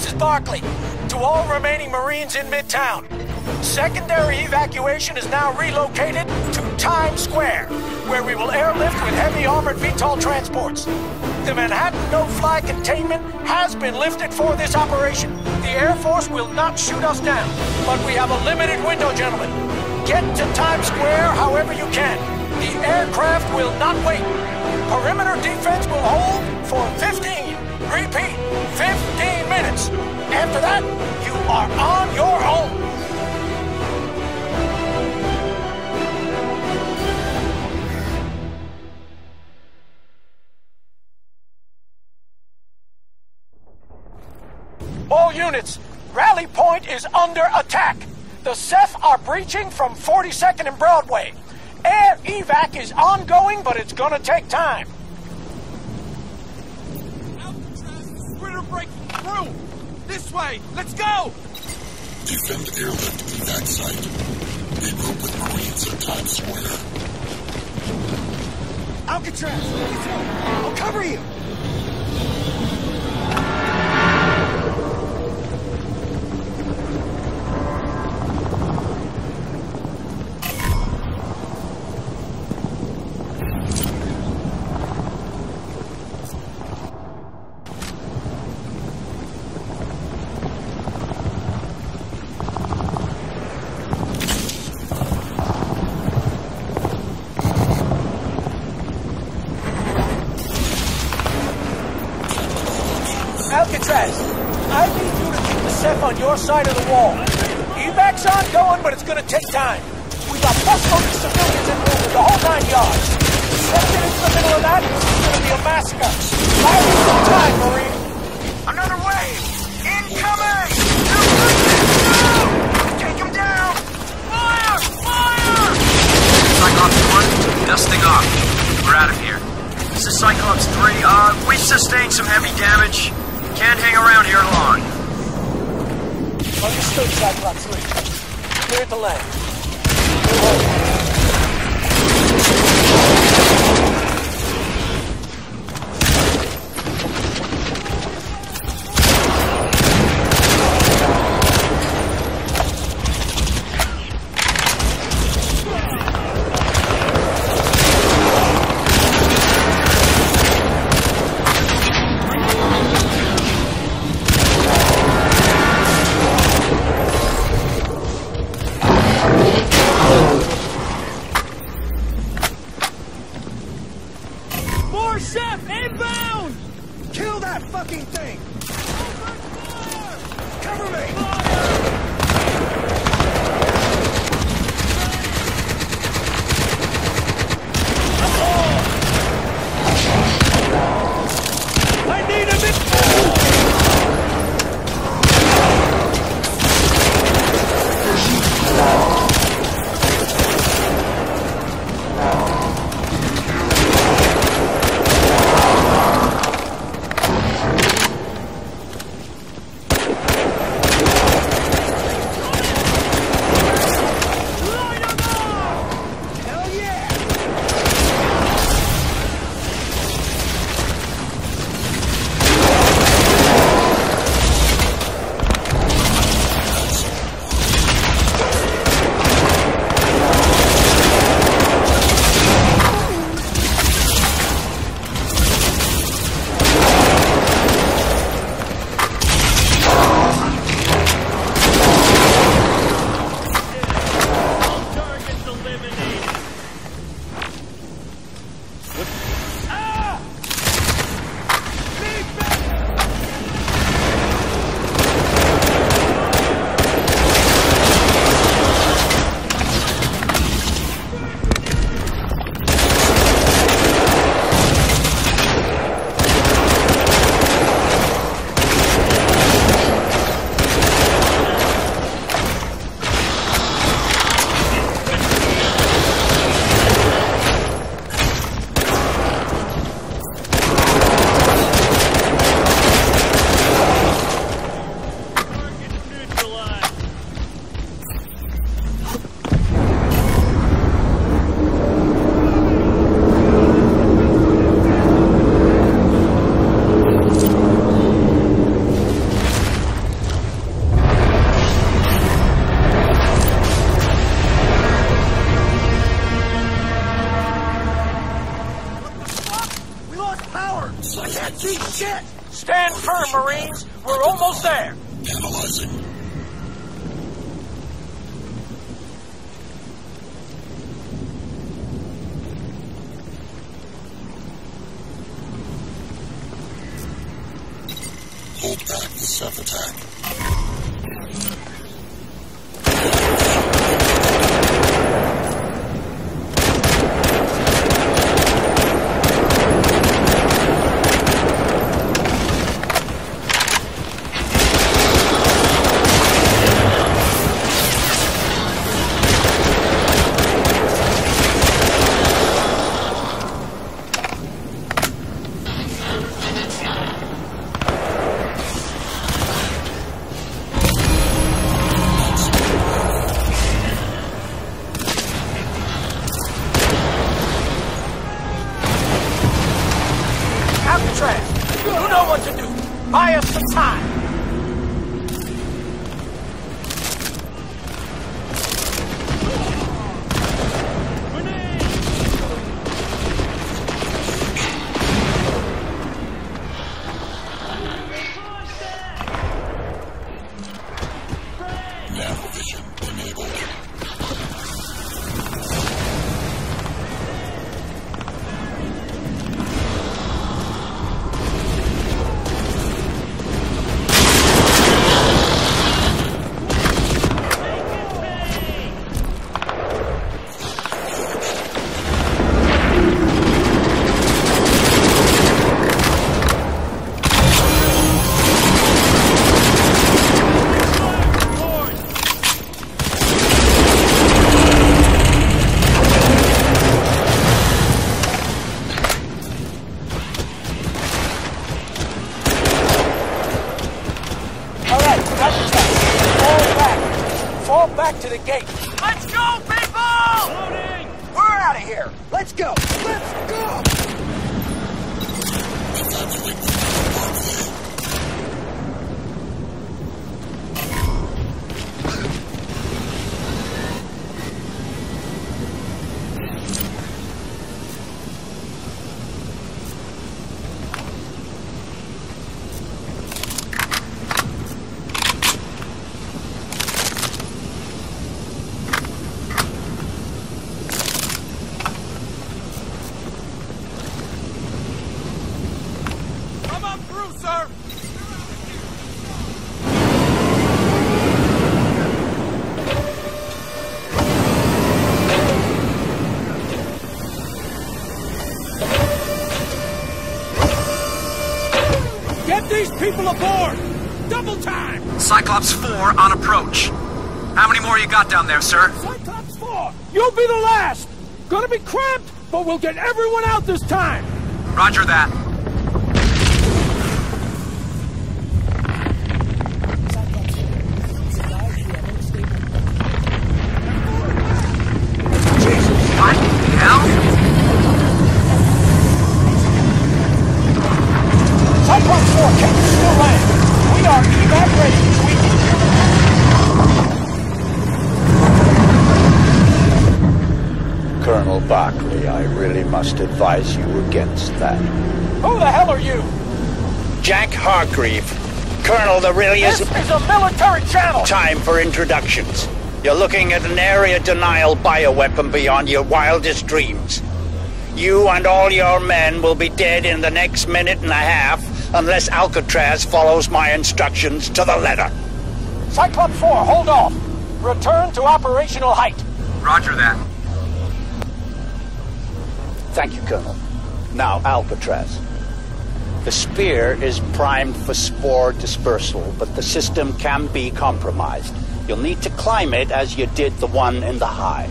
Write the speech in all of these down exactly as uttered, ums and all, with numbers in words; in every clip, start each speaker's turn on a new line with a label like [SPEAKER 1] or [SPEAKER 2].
[SPEAKER 1] This is Barkley. To all remaining Marines in Midtown, secondary evacuation is now relocated to Times Square, where we will airlift with heavy armored V TOL transports. The Manhattan no-fly containment has been lifted for this operation. The Air Force will not shoot us down, but we have a limited window, gentlemen. Get to Times Square however you can. The aircraft will not wait. Perimeter defense will hold for fifteen, repeat, fifteen minutes. After that, you are on your own. All units, Rally Point is under attack. The Ceph are breaching from forty-second and Broadway. Air evac is ongoing, but it's gonna take time.
[SPEAKER 2] Alcatraz, Spritter breaking through! This way! Let's go!
[SPEAKER 3] Defend airlift evac site. Regroup with Marines at Times Square.
[SPEAKER 2] Alcatraz, this way! I'll cover you!
[SPEAKER 1] Alcatraz, I need you to keep the Ceph on your side of the wall. Evac's ongoing, but it's gonna take time. We got busloads of civilians in movement, the whole nine yards. Let's get into the middle of that, it's gonna be a massacre. Buy me some time, Marine.
[SPEAKER 4] Another wave! Incoming! No! Take him down! Fire! Fire!
[SPEAKER 5] Cyclops one, dusting off. We're out of here. This is Cyclops three. Uh, we've sustained some heavy damage. Can't hang around here long.
[SPEAKER 1] Understood, Cyclops three. Cleared the land. Watch it! Stand firm, Marines. We're almost there.
[SPEAKER 3] Analyzing. Hold back the self-attack.
[SPEAKER 1] You know what to do. Buy us some time.
[SPEAKER 3] Nanovision enabled.
[SPEAKER 1] Back to the gate.
[SPEAKER 4] Let's go, people!
[SPEAKER 1] Loading!
[SPEAKER 4] We're out of here. Let's go. Let's go.
[SPEAKER 3] Evacuate the Parkway.
[SPEAKER 2] Sir!
[SPEAKER 1] Get these people aboard! Double time!
[SPEAKER 5] Cyclops four on approach. How many more you got down there, sir?
[SPEAKER 1] Cyclops four! You'll be the last! Gonna be cramped, but we'll get everyone out this time!
[SPEAKER 5] Roger that. What the hell?
[SPEAKER 1] Cyclops four, can you still land? We are evac ready.
[SPEAKER 6] Colonel Barkley, I really must advise you against that.
[SPEAKER 1] Who the hell are you?
[SPEAKER 6] Jack Hargreave. Colonel, there really
[SPEAKER 1] This
[SPEAKER 6] is...
[SPEAKER 1] is a military channel!
[SPEAKER 6] time for introductions. You're looking at an area denial bioweapon beyond your wildest dreams. You and all your men will be dead in the next minute and a half unless Alcatraz follows my instructions to the letter.
[SPEAKER 1] Cyclops four, hold off. Return to operational height.
[SPEAKER 5] Roger that.
[SPEAKER 6] Thank you, Colonel. Now, Alcatraz. The spear is primed for spore dispersal, but the system can be compromised. You'll need to climb it as you did the one in the hive.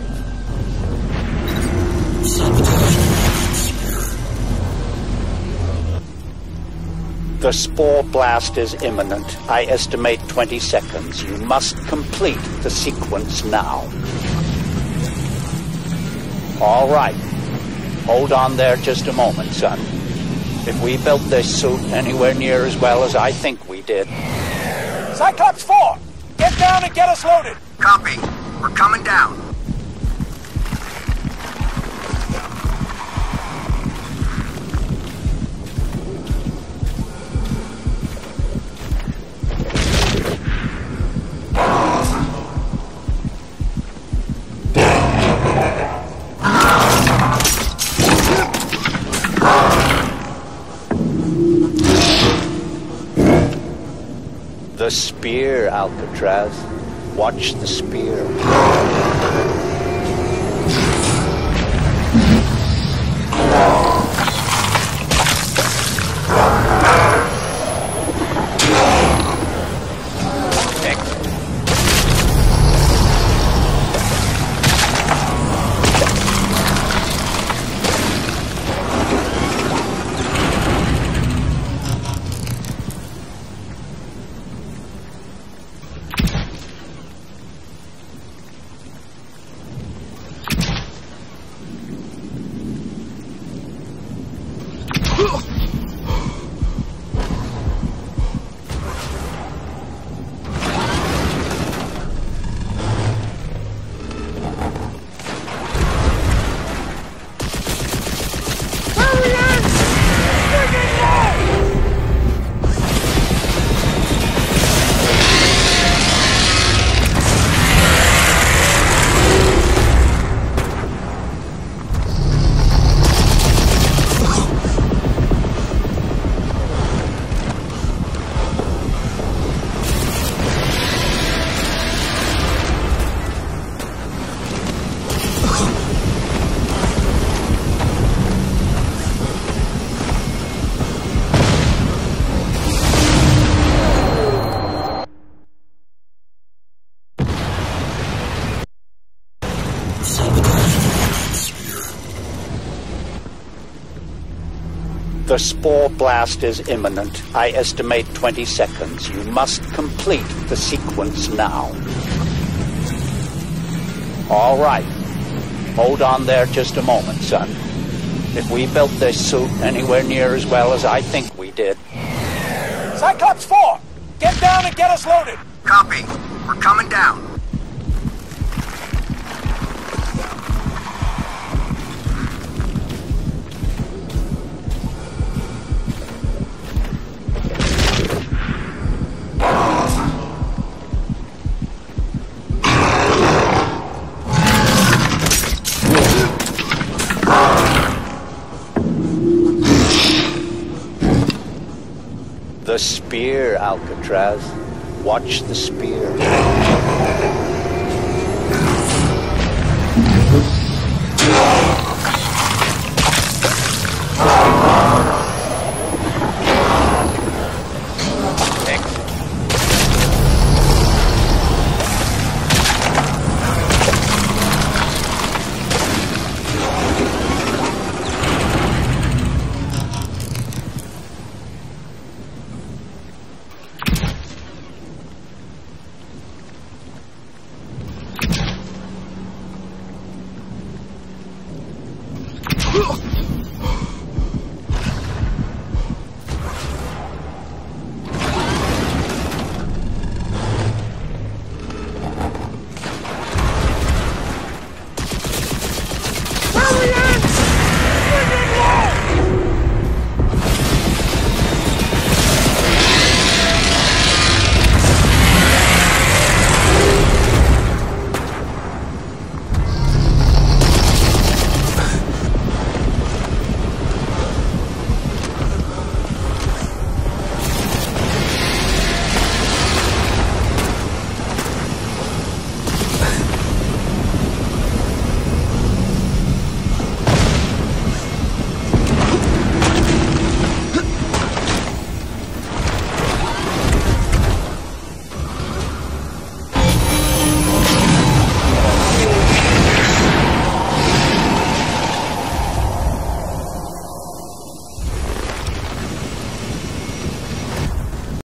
[SPEAKER 6] The spore blast is imminent. I estimate twenty seconds. You must complete the sequence now. All right. Hold on there just a moment, son. If we built this suit anywhere near as well as I think we did...
[SPEAKER 1] Cyclops four, get down and get us loaded.
[SPEAKER 5] Copy. We're coming down.
[SPEAKER 6] spear, Alcatraz. Watch the spear. The spore blast is imminent. I estimate twenty seconds. You must complete the sequence now. All right. Hold on there just a moment, son. If we built this suit anywhere near as well as I think we did...
[SPEAKER 1] Cyclops four! Get down and get us loaded!
[SPEAKER 5] Copy. We're coming down.
[SPEAKER 6] The spear, Alcatraz. Watch the spear.
[SPEAKER 2] Ugh!